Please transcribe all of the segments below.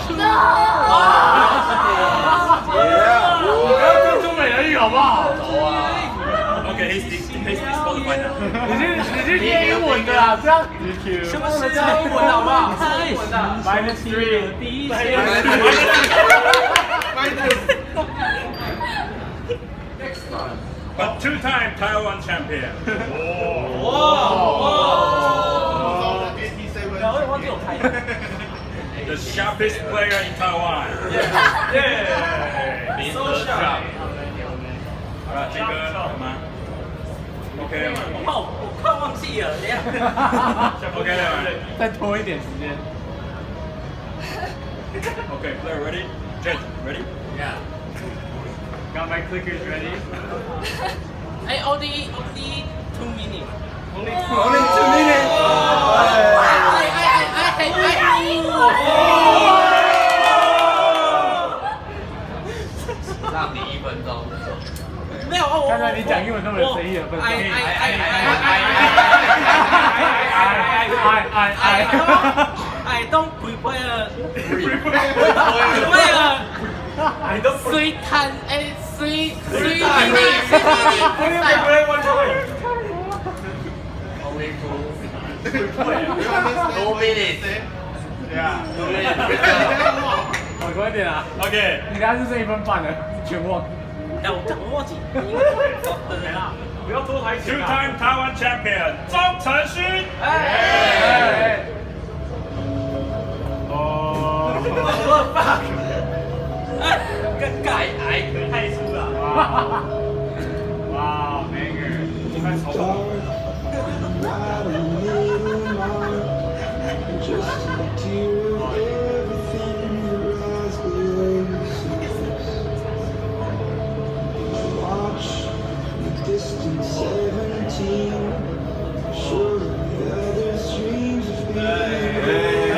不要做中美人语好不好 ？OK， he's disqualified now。 你是念英文的啦，这样。 什么是英文好不好？是英文的。 Minus 3。 Next one. But two-time Taiwan champion. The sharpest player in Taiwan. Yeah. So sharp. 好了，金哥好吗 ？OK 了吗？ 我快忘记了，等一下。 OK 了吗？ 再拖一点时间。 OK, player ready? Jet, ready? Yeah. Got my clickers ready. Hey, only 2 minutes. Only 2 minutes. 让你1分钟。 没有， 刚才你讲英文那么有诚意的分钟。 I don't prepare. I don't Three times and three minutes. Only 2 minutes. Yeah. 快点啊 OK， 你等下就剩1分半了，全忘。 哎，我忘记。 不要拖台前。 two-time Taiwan champion 钟承勋。 哦。 尴尬，太粗了。 哇 ，Banger， 你快超过。 Distant 17, sure the others' dreams of being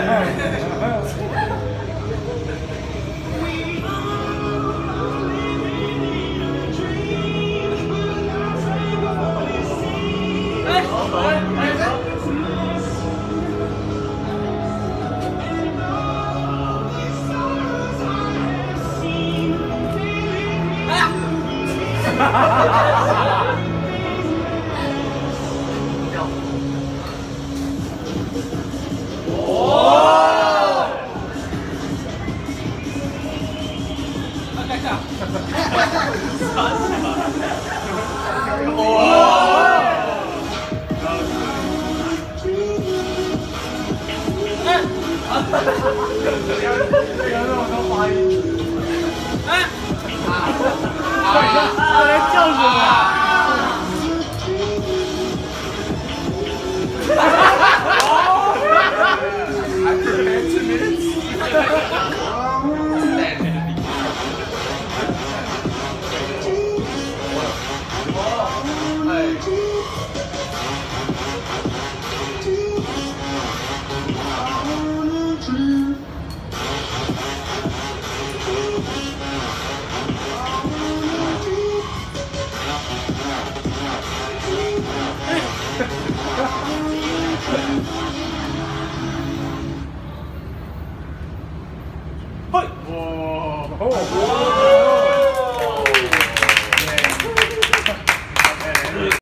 We all living in a dream, but not what we see. And all these sorrows I have seen, 在叫什么？